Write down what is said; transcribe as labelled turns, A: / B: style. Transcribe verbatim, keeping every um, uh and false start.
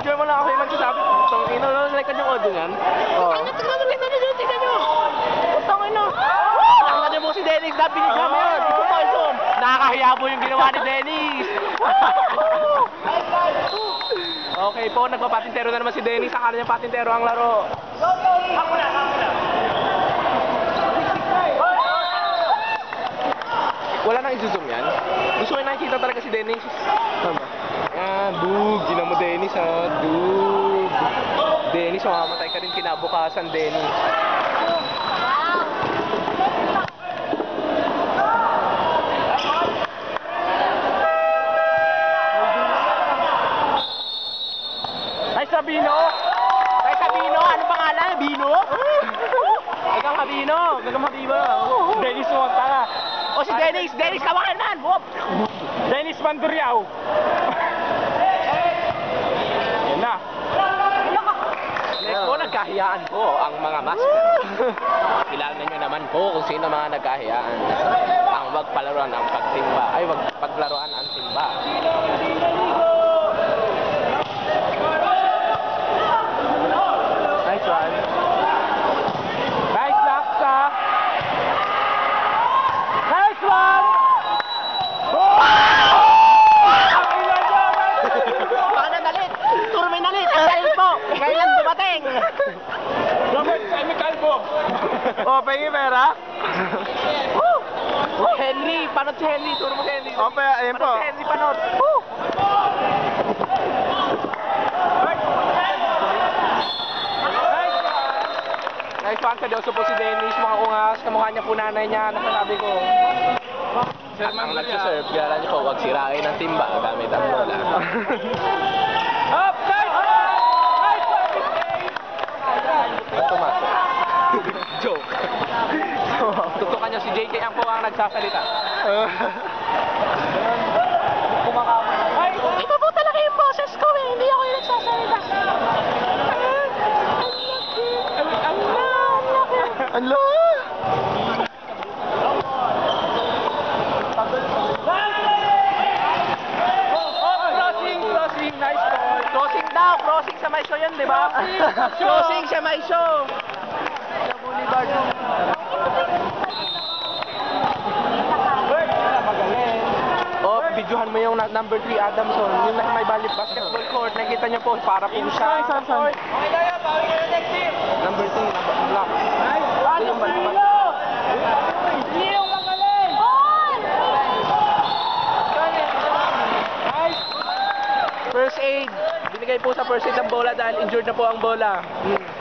A: video mo lang ako yung magsasabi ko. Itong ino, like yung audio niyan. Oo. Tingnan nyo, tingnan nyo, tingnan nyo. Itong ino. Tangka nyo mo si Dennis, nabilig kami yun. Ito pa ito. Nakakahiya po yung ginawa ni Dennis. Okay po, nagpapatintero na naman si Dennis. Akala niya patintero ang laro. Ako na, ako na. Wala nang i-zoom yan. Gusto ko yung nakikita talaga si Dennis. Tama ba? Ah, dug. Gina mo Dennis ha. Dug. Dennis, mamamatay ka rin kinabukasan, Dennis. Ay, Sabino! Ay, Sabino! Ano pangalan? Bino? Gagang Habino! Gagang Habiba! Dennis, sumunta ka! O si Dennis! Dennis, tawakan man! Whoop! Dennis Manduriao! Yan na! Next po, nagkahiyaan po ang mga master. Kilala nyo naman po kung sino mga nagkahiyaan. Ang wag palaruan ang pagtimba. Ay, wag paglaruan ang timba. Nice one. Nice laksa. Nice one. Baka na nalit. Turo may nalit. Ang po. Kailan dumating? Robert, Sammy Calvo. Oh, pengi pera. Henry, panot si Henry. Turo mo si Henry. Oh, ayan po. Panot si Henry, panot. Nice one, seryoso po si Dennis, mga ungas, kamukha niya po nanay niya, nasasabi ko. At ang nagsiserve, gala niyo po, huwag sirain ang timba gamit ang bola. Up, nice! Nice one! At tumasok. Joke. Tutukan niyo si J K ang po ang nagsasalita. Iba po talaga yung boses ko eh, hindi ako yung nagsasalita. Ano? Crossing, crossing, nice ball. Crossing daw, crossing sa may show yan, di ba? Crossing sa may show. Sa Boulevard. Oh, videohan mo yung number three Adamson, yung nasa may basketball court. Nakita niyo po, para po siya. Okay kaya, bawin kayo next team. Number three, number block. Nice. Ito yung balibat. Leo, magaling! Nice! First aid. Binigay po sa first aid ang bola dahil injured na po ang bola. Hmm.